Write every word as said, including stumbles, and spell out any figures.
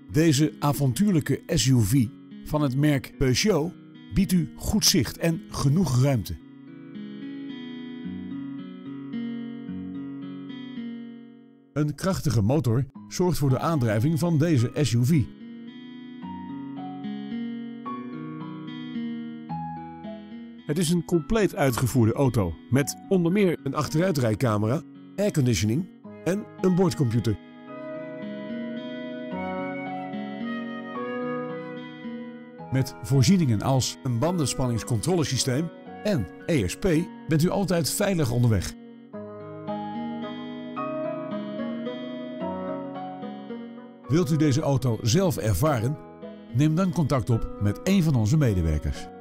Deze avontuurlijke S U V van het merk Peugeot biedt u goed zicht en genoeg ruimte. Een krachtige motor zorgt voor de aandrijving van deze S U V. Het is een compleet uitgevoerde auto met onder meer een achteruitrijcamera, airconditioning en een boordcomputer. Met voorzieningen als een bandenspanningscontrolesysteem en E S P bent u altijd veilig onderweg. Wilt u deze auto zelf ervaren? Neem dan contact op met een van onze medewerkers.